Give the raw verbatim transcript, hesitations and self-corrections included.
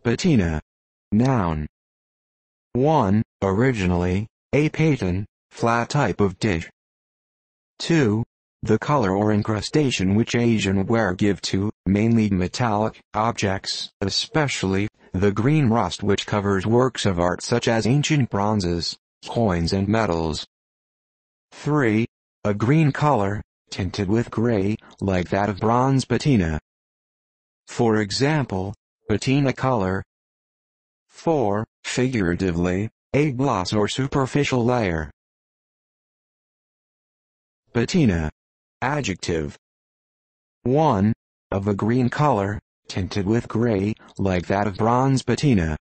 Patina. Noun. one. Originally, a patina, flat type of dish. two. The color or incrustation which Asian ware give to, mainly metallic, objects, especially, the green rust which covers works of art such as ancient bronzes, coins and medals. three. A green color, tinted with gray, like that of bronze patina. For example, patina color. four. Figuratively, a gloss or superficial layer. Patina. Adjective. one. Of a green color, tinted with gray, like that of bronze patina.